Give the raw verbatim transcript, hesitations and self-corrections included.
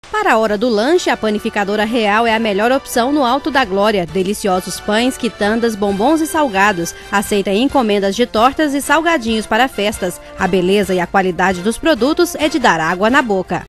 Para a hora do lanche, a Panificadora Real é a melhor opção no Alto da Glória. Deliciosos pães, quitandas, bombons e salgados. Aceita encomendas de tortas e salgadinhos para festas. A beleza e a qualidade dos produtos é de dar água na boca.